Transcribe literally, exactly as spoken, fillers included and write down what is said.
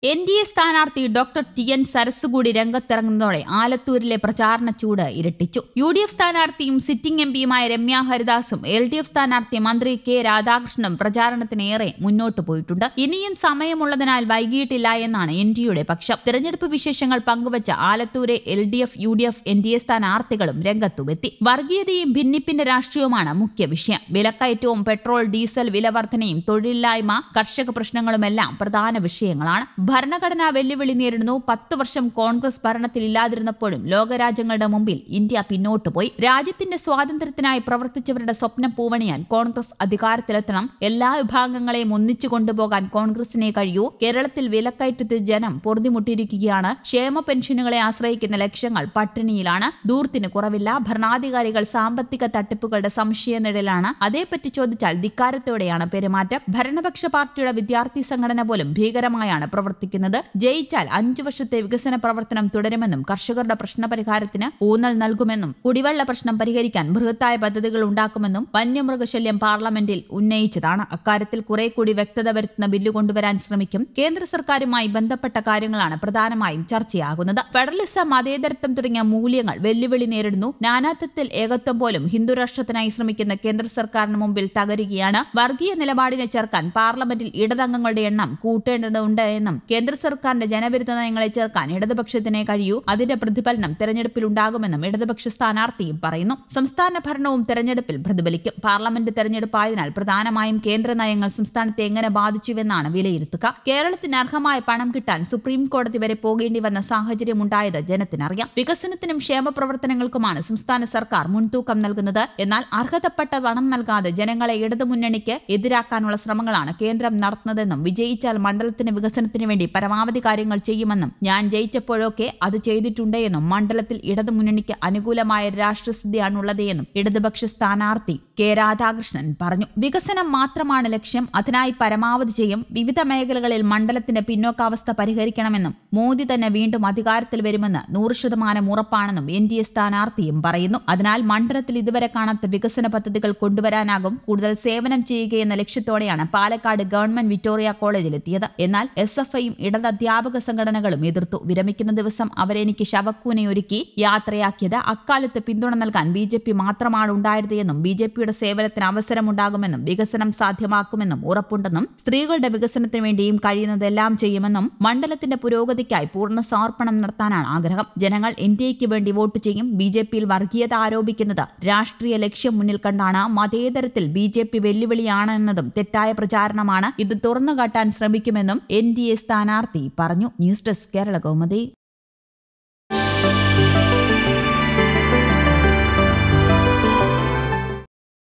N D A സ്ഥാനാർത്ഥി doctor T N Saras കൂടി രംഗത്തിറങ്ങുന്നതോടെ ആലത്തൂരിലെ പ്രചാരണ ചൂട് ഇരട്ടിച്ചു. യു ഡി എഫ് സ്ഥാനാർത്ഥിയും സിറ്റിംഗ് എം പിയുമായ രമ്യ ഹരിദാസും എൽ ഡി എഫ് സ്ഥാനാർത്ഥി മന്ത്രി കെ രാധാകൃഷ്ണനും പ്രചാരണത്തിനേറെ മുന്നോട്ടു പോയിട്ടുണ്ട്. ഇനിയും സമയമുള്ളതിനാൽ വൈകിയിട്ടില്ല എന്നാണ് എൻ ഡി എയുടെ പക്ഷം. തെരഞ്ഞെടുപ്പ് വിശേഷങ്ങൾ പങ്കുവച്ച ആലത്തൂരെ L D F, U D F, N D A സ്ഥാനാർത്ഥികളും രംഗത്തുവെത്തി. വർഗീയതയും ഭിന്നിപ്പിന്റെ രാഷ്ട്രീയവുമാണ് മുഖ്യ വിഷയം. വിലക്കയറ്റവും പെട്രോൾ ഡീസൽ വിലവർധനയും തൊഴിലില്ലായ്മ, കർഷക പ്രശ്നങ്ങളുമെല്ലാം പ്രധാന വിഷയങ്ങളാണ്. ഭരണഘടനാ വെല്ലുവിളി നേരിടുന്നു. പത്ത് വർഷം കോൺഗ്രസ് ഭരണത്തിലില്ലാതിരുന്നപ്പോഴും ലോകരാജ്യങ്ങളുടെ മുമ്പിൽ ഇന്ത്യ പിന്നോട്ട് പോയി. രാജ്യത്തിന്റെ സ്വാതന്ത്ര്യത്തിനായി പ്രവർത്തിച്ചവരുടെ സ്വപ്നം പൂവണിയാൻ കോൺഗ്രസ് അധികാരത്തിലെത്തണം. എല്ലാ വിഭാഗങ്ങളെയും ഒന്നിച്ചു കൊണ്ടുപോകാൻ കോൺഗ്രസിനെ കഴിയൂ. കേരളത്തിൽ വിലക്കയറ്റത്തിൽ ജനം പൊറുതിമുട്ടിയിരിക്കുകയാണ്. ക്ഷേമ പെൻഷനുകളെ ആശ്രയിക്കുന്ന ലക്ഷങ്ങൾ പട്ടിണിയിലാണ്. ദൂർത്തിന് കുറവില്ല. ഭരണാധികാരികൾ സാമ്പത്തിക തട്ടിപ്പുകളുടെ സംശയനിഴലാണ്. അതേപ്പറ്റി ചോദിച്ചാൽ ധിക്കാരത്തോടെയാണ് പെരുമാറ്റം. ഭരണപക്ഷ പാർട്ടിയുടെ വിദ്യാർത്ഥി സംഘടന പോലും ഭീകരമായാണ് പ്രവർത്തിക്കുന്നത്. ജയിച്ചാൽ അഞ്ചു വർഷത്തെ വികസന പ്രവർത്തനം തുടരുമെന്നും കർഷകരുടെ പ്രശ്നപരിഹാരത്തിന് ഊന്നൽ നൽകുമെന്നും കുടിവെള്ള പ്രശ്നം പരിഹരിക്കാൻ ബൃഹത്തായ പദ്ധതികൾ ഉണ്ടാക്കുമെന്നും വന്യമൃഗശല്യം പാർലമെന്റിൽ ഉന്നയിച്ചതാണ്. അക്കാര്യത്തിൽ കുറെ കൂടി വ്യക്തത വരുത്തുന്ന ബില്ല് കൊണ്ടുവരാൻ ശ്രമിക്കും. കേന്ദ്ര സർക്കാരുമായി ബന്ധപ്പെട്ട കാര്യങ്ങളാണ് പ്രധാനമായും ചർച്ചയാകുന്നത്. ഫെഡറലിസം, മതേതരത്വം തുടങ്ങിയ മൂല്യങ്ങൾ വെല്ലുവിളി നേരിടുന്നു. നാനാത്വത്തിൽ ഏകത്വം പോലും ഹിന്ദുരാഷ്ട്രത്തിനായി ശ്രമിക്കുന്ന കേന്ദ്ര സർക്കാരിന് മുമ്പിൽ തകരുകയാണ്. വർഗീയ നിലപാടിനെ ചേർക്കാൻ പാർലമെന്റിൽ ഇടതംഗങ്ങളുടെ എണ്ണം കൂട്ടേണ്ടതുണ്ട് എന്നും കേന്ദ്ര സർക്കാരിന്റെ ജനവിരുദ്ധ നയങ്ങളെ ചേർക്കാൻ ഇടതുപക്ഷത്തിനെ കഴിയൂ. അതിന്റെ പ്രതിഫലനം തെരഞ്ഞെടുപ്പിലുണ്ടാകുമെന്നും ഇടതുപക്ഷ സ്ഥാനാർത്ഥിയും പറയുന്നു. സംസ്ഥാന ഭരണവും തെരഞ്ഞെടുപ്പിൽ പ്രതിഫലിക്കും. പാർലമെന്റ് തെരഞ്ഞെടുപ്പായതിനാൽ പ്രധാനമായും കേന്ദ്ര നയങ്ങൾ സംസ്ഥാനത്തെ എങ്ങനെ ബാധിച്ചുവെന്നാണ് വിലയിരുത്തുക. കേരളത്തിന് അർഹമായ പണം കിട്ടാൻ സുപ്രീം കോടതി വരെ പോകേണ്ടി വന്ന സാഹചര്യമുണ്ടായത് ജനത്തിനറിയാം. വികസനത്തിനും ക്ഷേമ പ്രവർത്തനങ്ങൾക്കുമാണ് സംസ്ഥാന സർക്കാർ മുൻതൂക്കം നൽകുന്നത്. എന്നാൽ അർഹതപ്പെട്ട പണം നൽകാതെ ജനങ്ങളെ ഇടതുമുന്നണിക്ക് എതിരാക്കാനുള്ള ശ്രമങ്ങളാണ് കേന്ദ്രം നടത്തുന്നതെന്നും വിജയിച്ചാൽ മണ്ഡലത്തിന്റെ വികസനത്തിന് വേണ്ടി പരമാവധി കാര്യങ്ങൾ ചെയ്യുമെന്നും ഞാൻ ജയിച്ചപ്പോഴൊക്കെ അത് ചെയ്തിട്ടുണ്ട് എന്നും മണ്ഡലത്തിൽ ഇടതുമുന്നണിക്ക് അനുകൂലമായ രാഷ്ട്രസ്ഥിതിയാണുള്ളത് എന്നും ഇടതുപക്ഷ സ്ഥാനാർത്ഥി കെ രാധാകൃഷ്ണൻ പറഞ്ഞു. വികസനം മാത്രമാണ് ലക്ഷ്യം. അതിനായി പരമാവധി ചെയ്യും. വിവിധ മേഖലകളിൽ മണ്ഡലത്തിന്റെ പിന്നോക്കാവസ്ഥ പരിഹരിക്കണമെന്നും മോദി തന്നെ വീണ്ടും അധികാരത്തിൽ വരുമെന്ന് നൂറ് ശതമാനം ഉറപ്പാണെന്നും എൻ ഡി എ സ്ഥാനാർത്ഥിയും പറയുന്നു. അതിനാൽ മണ്ഡലത്തിൽ ഇതുവരെ കാണാത്ത വികസന പദ്ധതികൾ കൊണ്ടുവരാനാകും. കൂടുതൽ സേവനം ചെയ്യുകയെന്ന ലക്ഷ്യത്തോടെയാണ് പാലക്കാട് ഗവൺമെന്റ് വിക്ടോറിയ കോളേജിലെത്തിയത്. എന്നാൽ എസ് എഫ് ഐയും ഇടത് അധ്യാപക സംഘടനകളും എതിർത്തു. വിരമിക്കുന്ന ദിവസം അവരെനിക്ക് ശവക്കൂനയൊരുക്കി യാത്രയാക്കിയത്. അക്കാലത്ത് പിന്തുണ നൽകാൻ ബി ജെ പി മാത്രമാണ് ഉണ്ടായത് എന്നും ബി ജെ പിയുടെ സേവനത്തിന് അവസരമുണ്ടാകുമെന്നും വികസനം സാധ്യമാക്കുമെന്നും ഉറപ്പുണ്ടെന്നും സ്ത്രീകളുടെ വികസനത്തിന് വേണ്ടിയും കഴിയുന്നതെല്ലാം ചെയ്യുമെന്നും മണ്ഡലത്തിന്റെ പുരോഗതിക്കായി പൂർണ്ണ സമർപ്പണം നടത്താനാണ് ആഗ്രഹം. ജനങ്ങൾ എൻ ഡി എക്ക് വേണ്ടി വോട്ട് ചെയ്യും. ബി ജെ പിയിൽ വർഗീയത ആരോപിക്കുന്നത് രാഷ്ട്രീയ ലക്ഷ്യം മുന്നിൽ കണ്ടാണ്. മതേതരത്തിൽ ബി ജെ പി വെല്ലുവിളിയാണെന്നതും തെറ്റായ പ്രചാരണമാണ്. ഇത് തുറന്നുകാട്ടാൻ ശ്രമിക്കുമെന്നും എൻ ഡി എ സ്ഥാനാർത്ഥി പറഞ്ഞു. News desk Kerala Kaumudi.